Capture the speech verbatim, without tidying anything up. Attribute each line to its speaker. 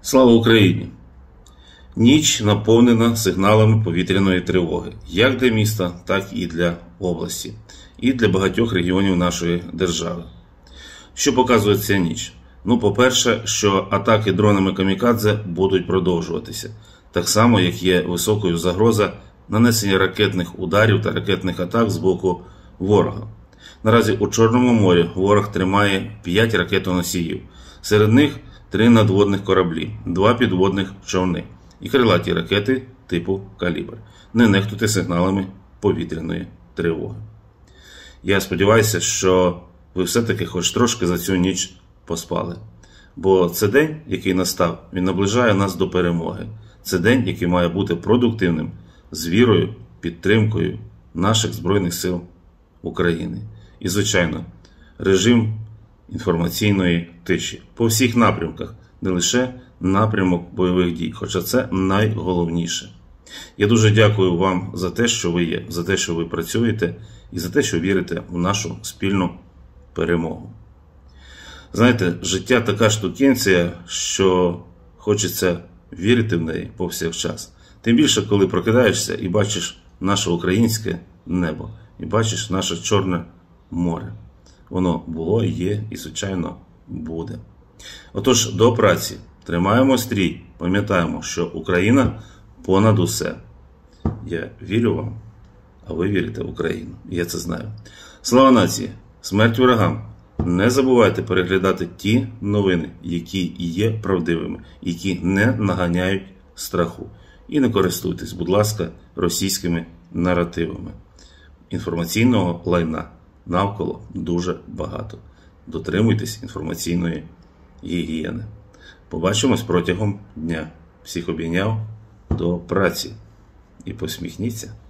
Speaker 1: Слава Україні! Ніч наповнена сигналами повітряної тривоги, як для міста, так і для області, і для багатьох регіонів нашої держави. Що показує ця ніч? Ну, по-перше, що атаки дронами камікадзе будуть продовжуватися, так само, як є високою загроза нанесення ракетних ударів та ракетних атак з боку ворога. Наразі у Чорному морі ворог тримає п'ять ракетоносіїв, серед них три надводних кораблі, два підводних човни і крилаті ракети типу «Калібр». Не нехтуйте сигналами повітряної тривоги. Я сподіваюся, що ви все-таки хоч трошки за цю ніч поспали. Бо це день, який настав, він наближає нас до перемоги. Це день, який має бути продуктивним, з вірою, підтримкою наших Збройних сил України. І, звичайно, режим інформаційної тиші по всіх напрямках, не лише напрямок бойових дій, хоча це найголовніше. Я дуже дякую вам за те, що ви є, за те, що ви працюєте і за те, що вірите в нашу спільну перемогу. Знаєте, життя така штукенція, що хочеться вірити в неї повсякчас. Тим більше, коли прокидаєшся і бачиш наше українське небо, і бачиш наше Чорне море. Воно було, є і, звичайно, буде. Отож, до праці. Тримаємо стрій. Пам'ятаємо, що Україна понад усе. Я вірю вам, а ви вірите в Україну. Я це знаю. Слава нації! Смерть ворогам! Не забувайте переглядати ті новини, які є правдивими, які не наганяють страху. І не користуйтесь, будь ласка, російськими наративами. Інформаційного лайна навколо дуже багато. Дотримуйтесь інформаційної гігієни. Побачимось протягом дня. Всіх обійняв. До праці. І посміхніться.